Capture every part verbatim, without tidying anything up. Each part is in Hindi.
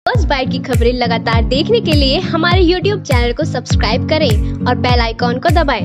फर्स्ट बाइट की खबरें लगातार देखने के लिए हमारे यूट्यूब चैनल को सब्सक्राइब करें और बेल आइकॉन को दबाएं।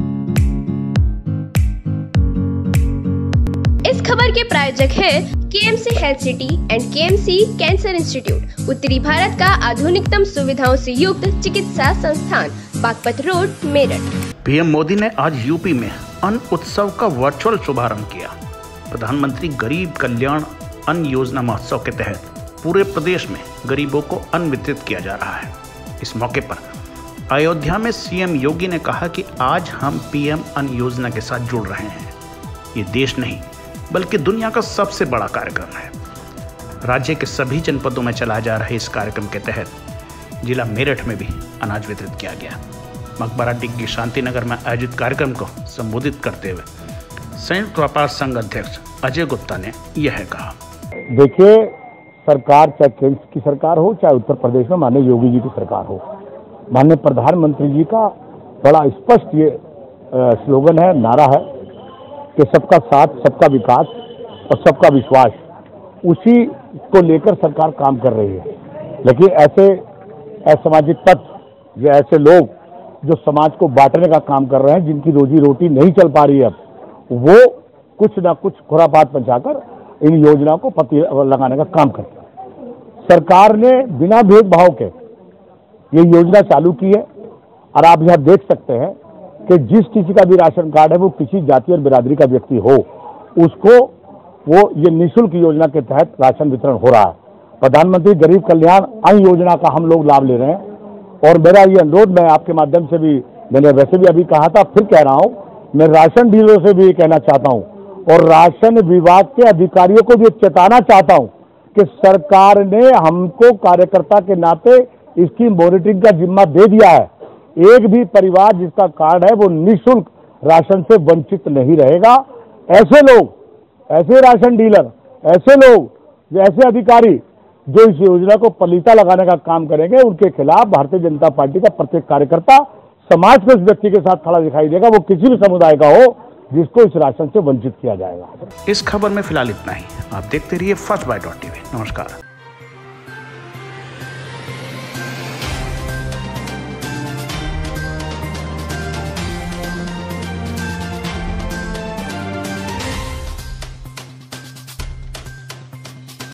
इस खबर के प्रायोजक है KMC Health City and KMC Cancer Institute, उत्तरी भारत का आधुनिकतम सुविधाओं से युक्त चिकित्सा संस्थान, बागपत रोड, मेरठ। पीएम मोदी ने आज यूपी में अन्न उत्सव का वर्चुअल शुभारंभ किया। प्रधानमंत्री गरीब कल्याण अन्न योजना महोत्सव के तहत पूरे प्रदेश में गरीबों को अन्न वितरित किया जा रहा है। इस मौके पर अयोध्या में सीएम योगी ने कहा कि आज हम पीएम अन्न योजना के साथ जुड़ रहे हैं। ये देश नहीं बल्कि दुनिया का सबसे बड़ा कार्यक्रम है। राज्य के सभी जनपदों में चलाए जा रहे इस कार्यक्रम के तहत जिला मेरठ में भी अनाज वितरित किया गया। मकबरा डिग्गी शांतिनगर में आयोजित कार्यक्रम को संबोधित करते हुए संयुक्त व्यापार संघ अध्यक्ष अजय गुप्ता ने यह कहा। देखिए, सरकार चाहे केंद्र की सरकार हो चाहे उत्तर प्रदेश में माननीय योगी जी की सरकार हो, माननीय प्रधानमंत्री जी का बड़ा स्पष्ट ये स्लोगन है, नारा है कि सबका साथ, सबका विकास और सबका विश्वास। उसी को लेकर सरकार काम कर रही है। लेकिन ऐसे असामाजिक तत्व या ऐसे लोग जो समाज को बांटने का काम कर रहे हैं, जिनकी रोजी रोटी नहीं चल पा रही है, अब वो कुछ ना कुछ खुरापात पहुंचाकर इन योजनाओं को पत्ती लगाने का काम करते हैं। सरकार ने बिना भेदभाव के ये योजना चालू की है और आप यहां देख सकते हैं कि जिस किसी का भी राशन कार्ड है, वो किसी जाति और बिरादरी का व्यक्ति हो, उसको वो ये निःशुल्क योजना के तहत राशन वितरण हो रहा है। प्रधानमंत्री गरीब कल्याण अन्न योजना का हम लोग लाभ ले रहे हैं और मेरा ये अनुरोध, मैं आपके माध्यम से भी, मैंने वैसे भी अभी कहा था, फिर कह रहा हूं, मैं राशन डीलरों से भी कहना चाहता हूं और राशन विभाग के अधिकारियों को भी चेताना चाहता हूं कि सरकार ने हमको कार्यकर्ता के नाते इसकी मॉनिटरिंग का जिम्मा दे दिया है। एक भी परिवार जिसका कार्ड है वो निःशुल्क राशन से वंचित नहीं रहेगा। ऐसे लोग, ऐसे राशन डीलर, ऐसे लोग, ऐसे अधिकारी जो इस योजना को पलीता लगाने का काम करेंगे, उनके खिलाफ भारतीय जनता पार्टी का प्रत्येक कार्यकर्ता समाज को इस व्यक्ति के साथ खड़ा दिखाई देगा, वो किसी भी समुदाय का हो, जिसको इस राशन से वंचित किया जाएगा। इस खबर में फिलहाल इतना ही। आप देखते रहिए फर्स्ट बाइट डॉट टीवी। नमस्कार।